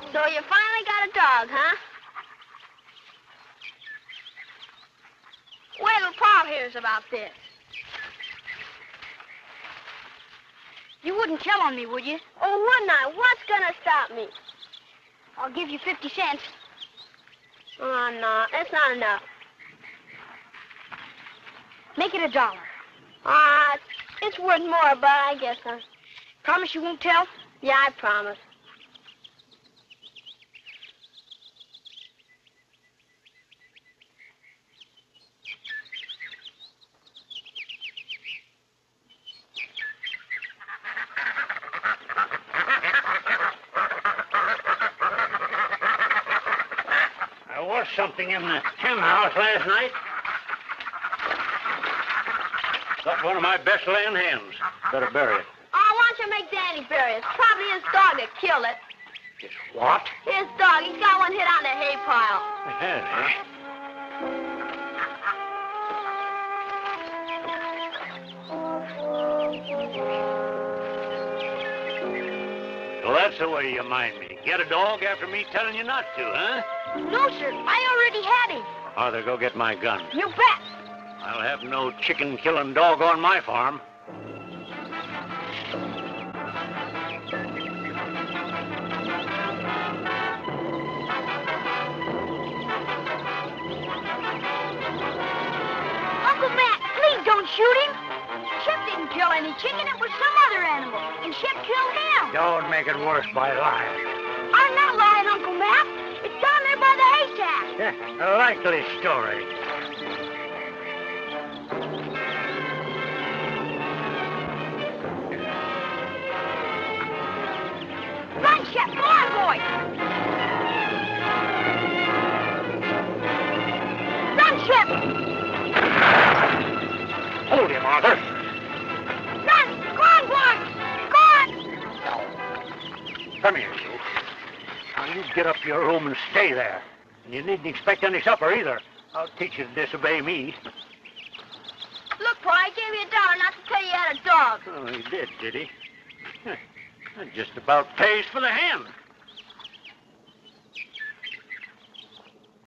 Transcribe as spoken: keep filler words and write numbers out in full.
So you finally got a dog, huh? Wait till Pa hears about this. You wouldn't tell on me, would you? Oh, wouldn't I? What's gonna stop me? I'll give you fifty cents. Oh, no, that's not enough. Make it a dollar. Ah, uh, it's worth more, but I guess I... Promise you won't tell? Yeah, I promise. There was something in the hen house last night. Got one of my best laying hens. Better bury it. Oh, why don't you make Danny bury it? It's probably his dog that killed it. It's what? His dog. He's got one hit on the hay pile. Yeah, Well, that's the way you mind me. Get a dog after me telling you not to, huh? No, sir. I already had him. Arthur, go get my gun. You bet. I'll have no chicken-killing dog on my farm. Uncle Matt, please don't shoot him. Shep didn't kill any chicken. It was some other animal. And Shep killed him. Don't make it worse by lying. I'm not lying, Uncle Matt. It's down there by the haystack. Yeah, a likely story. Run, Shep. Come on, boy. Run, Shep. Hold him, Arthur. Run. Go on, boy. Go on. Come here, you. Now, you get up to your room and stay there. And you needn't expect any supper either. I'll teach you to disobey me. Look, Pa, I gave you a dollar not to tell you you had a dog. Oh, he did, did he? That just about pays for the hen.